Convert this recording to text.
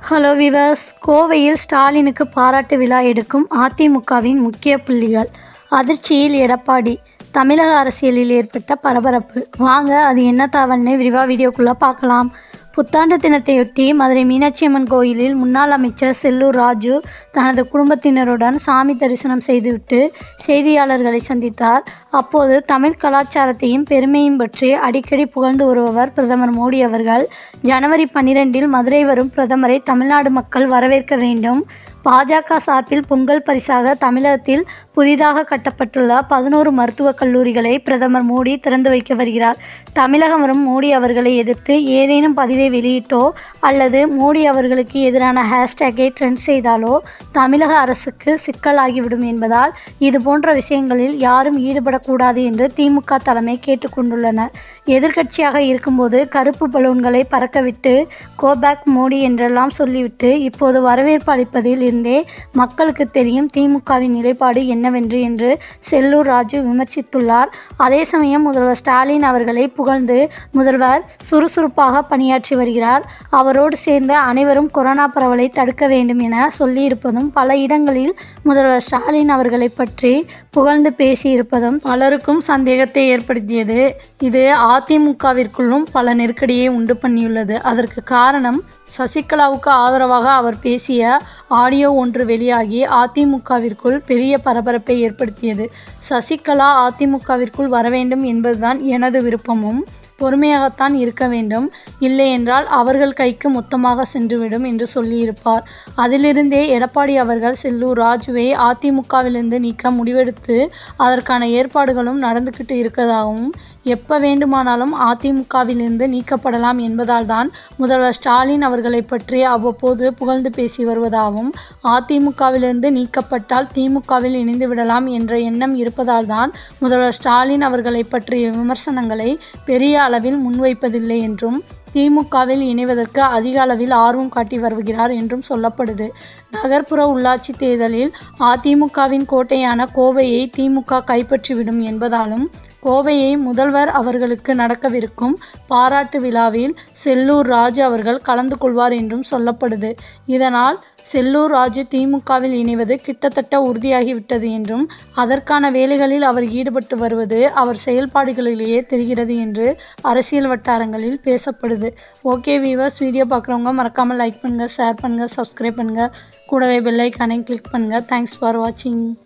Hello viewers, கோவையில் ஸ்டாலினுக்கு பாராட்டு விழா எடுக்கும் அதிமுகவின் முக்கிய புள்ளிகள். அதிர்ச்சியில் எடப்பாடி. தமிழக அரசியலில் ஏற்பட்ட பரபரப்பு. வாங்க அது என்ன தகவல்னு விரிவாக வீடியோக்குள்ளே பார்க்கலாம். புத்தாண்டு தினத்தையொட்டி மதுரை மீனாட்சியம்மன் கோயிலில் முன்னாள் அமைச்சர் செல்லூர் ராஜு தனது குடும்பத்தினருடன் சாமி தரிசனம் செய்துவிட்டு செய்தியாளர்களை சந்தித்தார். அப்போது தமிழ் கலாச்சாரத்தையும் பெருமையும் பற்றி அடிக்கடி புகழ்ந்து வருபவர் பிரதமர் மோடி அவர்கள், ஜனவரி 12 மதுரை வரும் பிரதமரை தமிழ்நாடு மக்கள் வரவேற்க வேண்டும். பாஜக சார்பில் பொங்கல் பரிசாக தமிழகத்தில் புதிதாக கட்டப்பட்டுள்ள 11 மருத்துவக் கல்லூரிகளை பிரதமர் மோடி திறந்து வைக்க வருகிறார். தமிழகம் வரும் மோடி அவர்களை எதிர்த்து ஏதேனும் பதிவை வெளியிட்டோ அல்லது மோடி அவர்களுக்கு எதிரான ஹேஷ்டேக்கை ட்ரெண்ட் செய்தாலோ தமிழக அரசுக்கு சிக்கலாகிவிடும் என்பதால் இதுபோன்ற விஷயங்களில் யாரும் ஈடுபடக்கூடாது என்று திமுக தலைமை கேட்டுக்கொண்டுள்ளனர். எதிர்க்கட்சியாக இருக்கும்போது கருப்பு பலூன்களை பறக்கவிட்டு கோபேக் மோடி என்றெல்லாம் சொல்லிவிட்டு இப்போது வரவேற்பு அளிப்பதில் இருந்தே மக்களுக்கு தெரியும் திமுகவின் நிலைப்பாடு என்னவென்று என்று செல்லூர் ராஜு விமர்சித்துள்ளார். அதே சமயம் முதல்வர் ஸ்டாலின் அவர்களை புகழ்ந்து முதல்வர் சுறுசுறுப்பாக பணியாற்றி வருகிறார், அவரோடு சேர்ந்த அனைவரும் கொரோனா பரவலை தடுக்க வேண்டும் என சொல்லியிருப்பதும் பல இடங்களில் முதல்வர் ஸ்டாலின் அவர்களை பற்றி புகழ்ந்து பேசியிருப்பதும் பலருக்கும் சந்தேகத்தை ஏற்படுத்தியது. இது அதிமுகவிற்குள்ளும் பல நெருக்கடியை உண்டு பண்ணியுள்ளது. அதற்கு காரணம் சசிகலாவுக்கு ஆதரவாக அவர் பேசிய ஆடியோ ஒன்று வெளியாகி அதிமுகவிற்குள் பெரிய பரபரப்பை ஏற்படுத்தியது. சசிகலா அதிமுகவிற்குள் வர வேண்டும் என்பதுதான் எனது விருப்பமும், பொறுமையாகத்தான் இருக்க வேண்டும், இல்லையென்றால் அவர்கள் கைக்கு மொத்தமாக சென்றுவிடும் என்று சொல்லியிருப்பார். அதிலிருந்தே எடப்பாடி அவர்கள் செல்லூர் ராஜுவை அதிமுகவிலிருந்து நீக்க முடிவெடுத்து அதற்கான ஏற்பாடுகளும் நடந்துக்கிட்டு இருக்கதாகவும், எப்போ வேண்டுமானாலும் அதிமுகவிலிருந்து நீக்கப்படலாம் என்பதால் தான் முதல்வர் ஸ்டாலின் அவர்களை பற்றி அவ்வப்போது புகழ்ந்து பேசி வருவதாகவும், அதிமுகவிலிருந்து நீக்கப்பட்டால் திமுகவில் இணைந்து விடலாம் என்ற எண்ணம் இருப்பதால் தான் முதல்வர் ஸ்டாலின் அவர்களை பற்றிய விமர்சனங்களை பெரிய அளவில் முன்வைப்பதில்லை என்றும், திமுகவில் இணைவதற்கு அதிக அளவில் ஆர்வம் காட்டி வருகிறார் என்றும் சொல்லப்படுது. நகர்ப்புற உள்ளாட்சி தேர்தலில் அதிமுகவின் கோட்டையான கோவையை திமுக கைப்பற்றிவிடும் என்பதாலும், கோவையை முதல்வர் அவர்களுக்கு நடக்கவிருக்கும் பாராட்டு விழாவில் செல்லூர் ராஜு அவர்கள் கலந்து கொள்வார் என்றும் சொல்லப்படுது. இதனால் செல்லூர் ராஜு திமுகவில் இணைவது கிட்டத்தட்ட உறுதியாகிவிட்டது என்றும், அதற்கான வேலைகளில் அவர் ஈடுபட்டு வருவது அவர் செயல்பாடுகளிலேயே தெரிகிறது என்று அரசியல் வட்டாரங்களில் பேசப்படுது. ஓகே வீவர்ஸ், வீடியோ பார்க்குறவங்க மறக்காமல் லைக் பண்ணுங்கள், ஷேர் பண்ணுங்கள், சப்ஸ்கிரைப் பண்ணுங்கள், கூடவே பெல் ஐக்கானை கிளிக் பண்ணுங்கள். தேங்க்ஸ் ஃபார் வாட்சிங்.